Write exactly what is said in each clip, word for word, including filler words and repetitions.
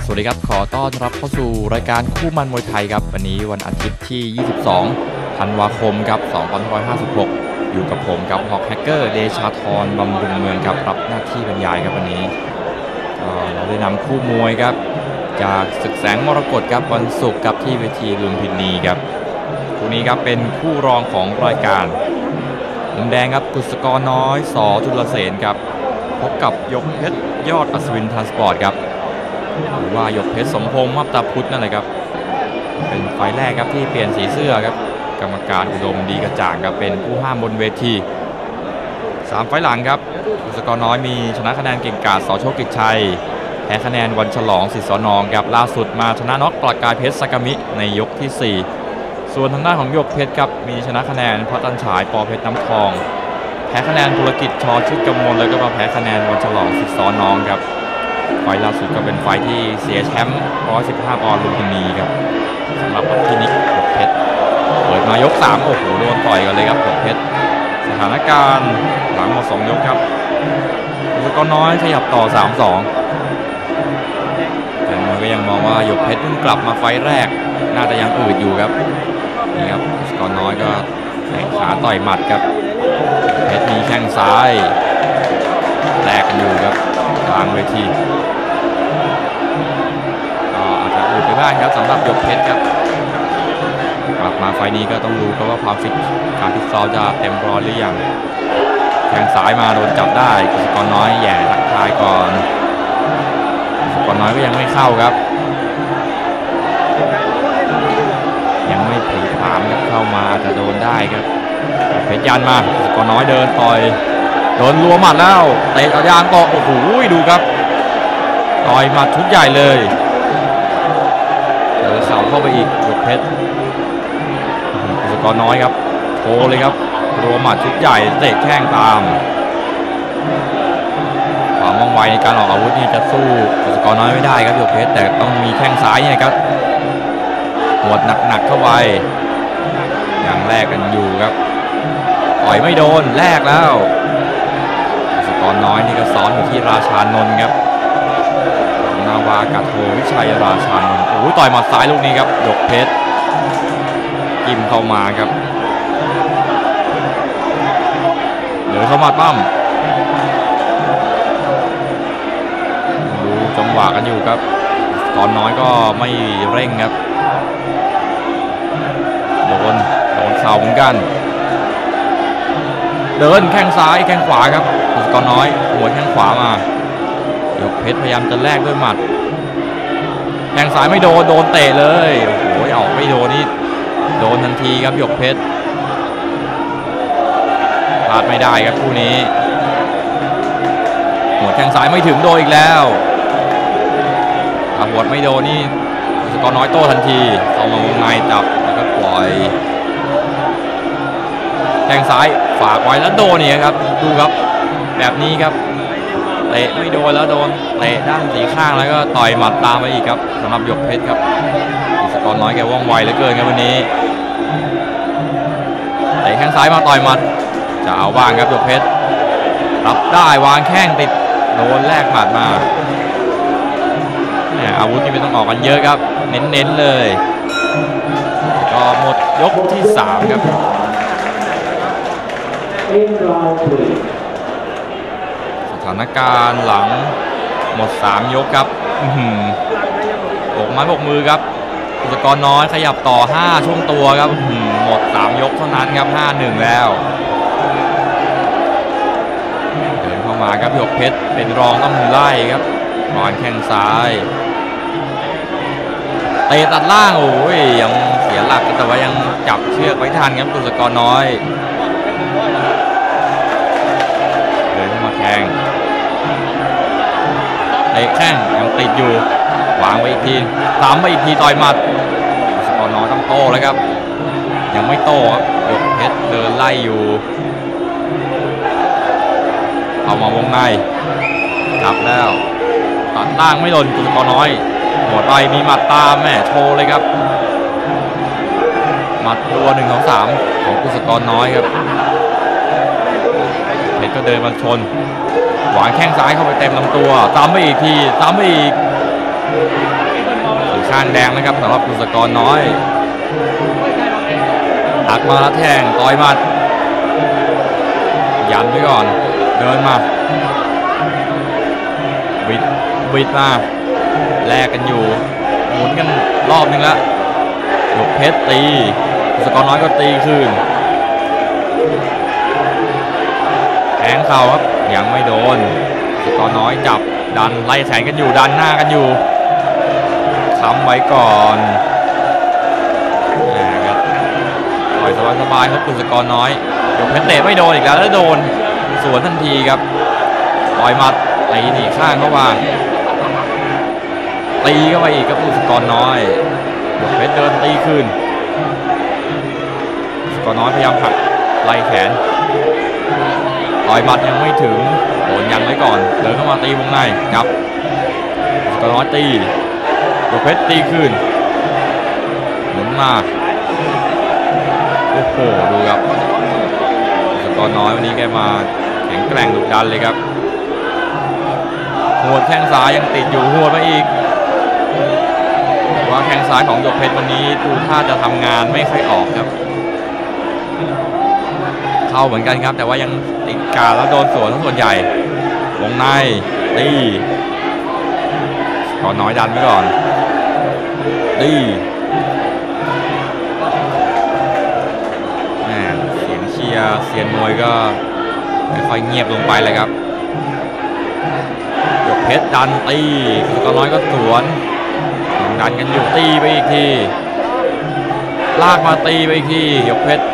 สวัสดีครับขอต้อนรับเข้าสู่รายการคู่มันมวยไทยครับวันนี้วันอาทิตย์ที่ยี่สิบสองธันวาคมครับสองพันห้าร้อยห้าสิบหกอยู่กับผมกับฮอกแฮกเกอร์เดชาธรบำรุงเมืองครับรับหน้าที่บรรยายครับวันนี้เราได้นำคู่มวยครับจากศึกแสงมรกตครับวันศุกร์ครับที่เวทีลุมพินีครับคู่นี้ครับเป็นคู่รองของรายการมุมแดงครับกุศกรน้อยสอจุลเสนครับพบกับยกเพชรยอดอัศวินทรานสปอร์ตครับหรือว่ายกเพชรสมพงษ์มับตาพุทธนั่นแหละครับเป็นไฟแรกครับที่เปลี่ยนสีเสื้อครับกรรมการอุดมดีกระจ่างครับเป็นผู้ห้ามบนเวทีสามไฟหลังครับกุศกรน้อยมีชนะคะแนนเก่งกาจสอโชคกิจชัยแพ้คะแนนวันฉลองสิทธิ์สนองครับล่าสุดมาชนะน็อกปลากายเพชรสากามิในยกที่สี่ส่วนทางด้านของยกเพชรครับมีชนะคะแนนพระตันฉายปอเพชรน้ำทองแพ้คะแนนธุรกิจชอชิดกำมลแล้วก็มาแพ้คะแนนวันฉลองสิทธิ์สนองครับไฟล่าสุดก็เป็นไฟที่เสียแชมป์หนึ่งร้อยสิบห้าปอนด์ลุมพินีครับสำหรับพี่นิกยกเพชรเปิดมายกสามโอ้โหโดนต่อยกันเลยครับยกเพชรสถานการณ์หลังหมดสองยกครับกุศกรน้อยขยับต่อ สามสอง แต่มวยก็ยังมองว่ายกเพชรเพิ่งกลับมาไฟแรกน่าจะยังอืดอยู่ครับนี่ครับกุศกรน้อยก็แข่งขาต่อยหมัดครับเพชรมีแข้งซ้ายแลกกันอยู่ครับกลางเวทีก็อาจจะอืดไปบ้างครับสำหรับยกเพชรครับกลับมาไฟนี้ก็ต้องดูว่าความฟิตการฟิตซ้อมจะเต็มร้อยหรือยังแข้งซ้ายมาโดนจับได้กุศกรน้อยแย่ทักทายก่อนกุศกรน้อยก็ยังไม่เข้าครับยังไม่ผีผามครับเข้ามาจะโดนได้ครับเพชรยันมากุศกรน้อยเดินต่อยโดนรัวหมัดแล้วเตะเอายางก็โอ้โหดูครับต่อยหมัดชุดใหญ่เลยเจอเข่าเข้าไปอีกยกเพชรกุศกรน้อยครับโผล่เลยครับรัวหมัดชุดใหญ่เตะแข้งตามความว่องไวในการออกอาวุธนี่จะสู้กุศกรน้อยไม่ได้ครับยกเพชรแต่ต้องมีแข้งซ้ายนี่ครับหัวหนักๆเข้าไปอย่างแรกกันอยู่ครับต่อยไม่โดนแรกแล้วกรน้อยนี่ก็ซ้อนอยู่ที่ราชานนท์ครับนาวากาโทวิชัยราชานนท์โอ้ยต่อยหมัดซ้ายลูกนี้ครับยกเพชรจิ้มเข้ามาครับเดี๋ยวเข้ามาปั้มดูจังหวะกันอยู่ครับกรน้อยก็ไม่เร่งครับโดนโดนเข่าเหมือนกันเดินแข้งซ้ายแข้งขวาครับกุศกรน้อยหัวแข้งขวามายกเพชรพยายามจะแลกด้วยหมัดแข้งซ้ายไม่โดนโดนเตะเลยโอ้โหออกไม่โดนนี่โดนทันทีครับยกเพชรพลาดไม่ได้ครับคู่นี้หัวแข้งซ้ายไม่ถึงโดนอีกแล้วถ้าหัวไม่โดนนี่กุศกรน้อยโต้ทันทีเอามาวงในจับแล้วก็ปล่อยแข้งซ้ายฝากไว้แล้วโดนนี่ครับดูครับแบบนี้ครับเตะไม่โดนแล้วโดนเตะด้านสีข้างแล้วก็ต่อยหมัดตามไปอีกครับสำหรับยกเพชรครับกุศกรน้อยแกว่องไวเหลือเกินครับวันนี้เตะแข้งซ้ายมาต่อยหมัดจะเอาบ้างครับยกเพชรรับได้วางแข้งติดโดนแลกหมัดมาอาวุธนี่ไม่ต้องออกกันเยอะครับเน้นๆเลยก็หมดยกที่สามครับสถานการณ์หลังหมดสามยกครับโบกไม้โบกมือครับกุศกรน้อยขยับต่อห้าช่วงตัวครับหมดสามยกเท่านั้นครับ ห้าหนึ่ง แล้วเดินเข้ามาครับยกเพชรเป็นรองต้องไล่ครับวางแข้งซ้ายเตะตัดล่างโอ้ยยังเสียหลักแต่ว่ายังจับเชือกไว้ทันครับกุศกรน้อยแข้งเตะแข้งยังติดอยู่วางไปอีกทีตามไปอีกทีต่อยหมัดกุศกรน้อยต้องโต้แล้วครับยังไม่โต้ครับยกเพชรเดินไล่อยู่เอามาวงในจับแล้วตัดล่างไม่โดนกุศกรน้อยหัวไปมีหมัดตามแม่โชว์เลยครับหมัดตัวหนึ่งของสามของกุศกรน้อยครับเพชรก็เดินมาชน วางแข้งซ้ายเข้าไปเต็มลำตัวตามไปอีกทีตามไปอีกสีข้างแดงนะครับสำหรับบุษกรน้อยหักมาแล้วแทงต่อยมัดยันไว้ก่อนเดินมาบิดบิดมาแลกกันอยู่หมุนกันรอบนึงแล้วยกเพชรตีบุษกรน้อยก็ตีคืนแทงเข่าครับยังไม่โดนบุษกรน้อยจับดันไล่แขนกันอยู่ดันหน้ากันอยู่ค้ำไว้ก่อนนะครับปล่อยสบายๆครับบุษกรน้อยยกเพชรเตะไม่โดนอีกแล้วแล้วโดนสวนทันทีครับปล่อยมัดตีหนีข้างเข้ามาตีเข้าไปอีกครับบุษกรน้อยยกเพชรเดินตีคืนบุษกรน้อยพยายามหักไล่แขนต่อยมัดยังไม่ถึงโดนยันไว้ก่อนเดินเข้ามาตีวงในครับบุษกรน้อยตียกเพชรตีคืนหมุนมาโอ้โหดูครับบุษกรน้อยวันนี้แกมาแข็งแกร่งดุดันเลยครับหัวแข้งซ้ายยังติดอยู่หัวไปอีกว่าแข้งซ้ายของยกเพชรวันนี้ดูท่าจะทำงานไม่ค่อยออกครับเข้าเหมือนกันครับแต่ว่ายังติดกาแล้วโดนสวนทั้งส่วนใหญ่วงในตีก่อนน้อยดันไว้ก่อนตีแหมเสียงเชียร์เซียนมวยก็ค่อยๆเงียบลงไปเลยครับยกเพชรดันตีก่อนน้อยก็สวนดันกันอยู่ตีไปอีกทีลากมาตีไปอีกทียกเพชร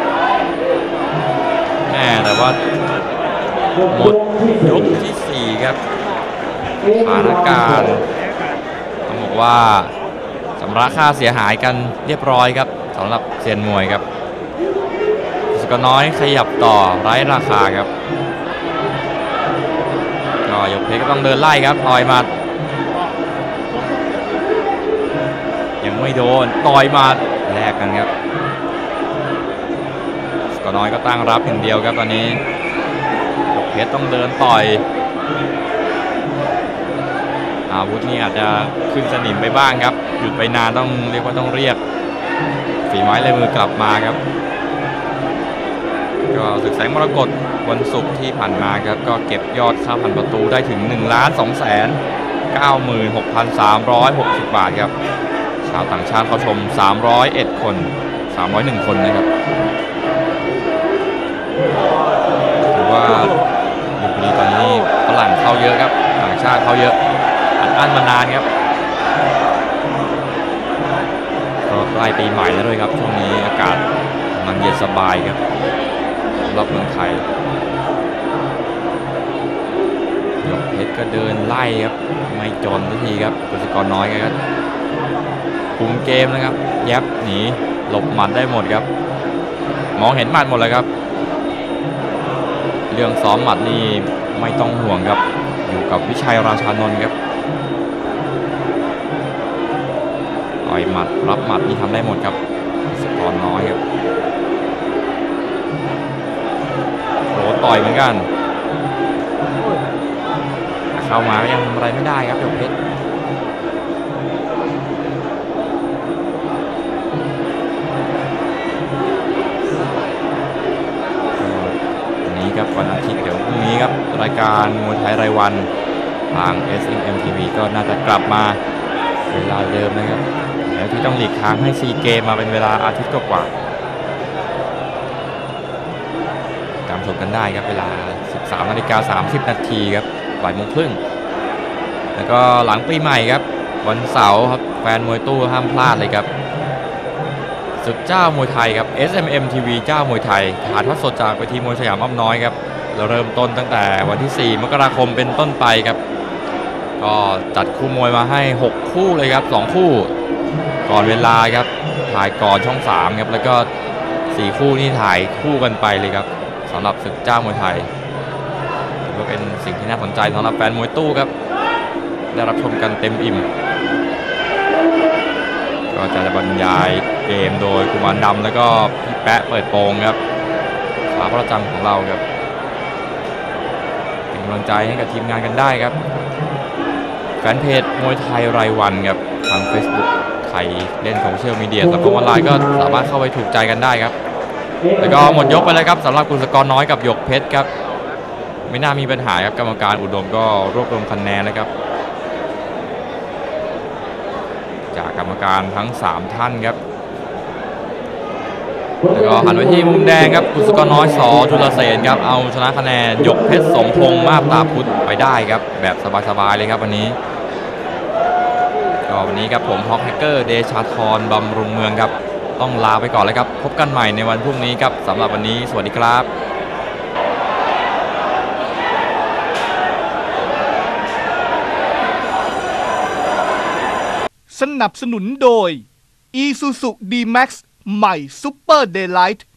แหมแต่ว่าหมดยกที่สี่ครับสถานการณ์ต้องบอกว่าชำระค่าเสียหายกันเรียบร้อยครับสำหรับเซียนมวยครับบุษกรน้อยขยับต่อไร้ราคาครับก็ยกเพชรก็ต้องเดินไล่ครับต่อยมายังไม่โดนต่อยมาแลกกันครับบุษกรน้อยก็ตั้งรับอย่างเดียวครับตอนนี้ยกเพชรต้องเดินต่อยอาวุธนี่อาจจะขึ้นสนิมไปบ้างครับหยุดไปนานต้องเรียกว่าต้องเรียกฝีไม้ลายมือกลับมาครับก็ศึกแสงมรกตวันศุกร์ที่ผ่านมาครับก็เก็บยอดค่าผ่านประตูได้ถึง หนึ่งล้านสองแสนเก้าหมื่นหกพันสามร้อยหกสิบ บาทครับชาวต่างชาติเข้าชมสามร้อยเอ็ดคนสามร้อยเอ็ดคนนะครับถือว่าอยู่ดีตอนนี้ฝรั่งเข้าเยอะครับต่างชาติเข้าเยอะอัดอั้นมานานครับก็ใกล้ปีใหม่แล้วด้วยครับช่วงนี้อากาศกำลังเย็นสบายครับสำหรับเมืองไทยยกเพชรก็เดินไล่ครับไม่จนทันทีครับบุษกรน้อยครับคุมเกมนะครับแยบหนีหลบหมัดได้หมดครับมองเห็นหมัดหมดเลยครับเรื่องซ้อมหมัดนี่ไม่ต้องห่วงครับอยู่กับวิชัยราชานนท์ครับต่อยหมัดรับหมัดนี่ทำได้หมดครับบุษกรน้อยครับโหต่อยเหมือนกันเข้ามาก็ยังทำอะไรไม่ได้ครับยกเพชรวันนี้ครับวันอาทิตย์เดี๋ยวพรุ่งนี้ครับรายการมวยไทยรายวันทาง เอส เอ็ม เอ็ม ที วี ก็น่าจะกลับมาเวลาเดิมนะครับแล้วที่ต้องหลีกทางให้ซีเกมมาเป็นเวลาอาทิตย์กว่าตามชมกันได้ครับเวลา สิบสามนาฬิกาสามสิบนาทีครับบ่ายโมงครึ่งแล้วก็หลังปีใหม่ครับวันเสาร์ครับแฟนมวยตู้ห้ามพลาดเลยครับศึกเจ้ามวยไทยครับ เอส เอ็ม เอ็ม ที วี เจ้ามวยไทยถ่ายทอดสดจากเวทีมวยสยามอ้อมน้อยครับเราเริ่มต้นตั้งแต่วันที่สี่มกราคมเป็นต้นไปครับก็จัดคู่มวยมาให้หกคู่เลยครับสองคู่ก่อนเวลาครับถ่ายก่อนช่องสามครับแล้วก็สี่คู่นี่ถ่ายคู่กันไปเลยครับสำหรับศึกเจ้ามวยไทยถือว่าเป็นสิ่งที่น่าสนใจสำหรับแฟนมวยตู้ครับได้รับชมกันเต็มอิ่มก็จะบรรยายเกมโดยกุมารดำแล้วก็พี่แปะเปิดโปงครับขาประจำของเราครับเป็นกำลังใจให้กับทีมงานกันได้ครับแฟนเพจมวยไทยรายวันครับทาง Facebook ใครเล่นโซเชียลมีเดียสังคมออนไลน์ก็สามารถเข้าไปถูกใจกันได้ครับแล้วก็หมดยกไปเลยครับสำหรับกุลสกรน้อยกับหยกเพชรครับไม่น่ามีปัญหาครับกรรมการอุดมก็รวบรวมคะแนนแล้วครับจากกรรมการทั้งสามท่านครับแล้วก็หันไปที่มุมแดงครับกุศกรน้อยสอจุลเสนครับเอาชนะคะแนนหยกเพชรสมพงษ์มาบตาพุทธไปได้ครับแบบสบายๆเลยครับวันนี้ก็วันนี้ครับผมฮอกแฮกเกอร์เดชาธรบำรุงเมืองครับต้องลาไปก่อนแล้วครับพบกันใหม่ในวันพรุ่งนี้ครับสำหรับวันนี้สวัสดีครับสนับสนุนโดย Isuzu ดี แม็กซ์ ใหม่ Super Daylight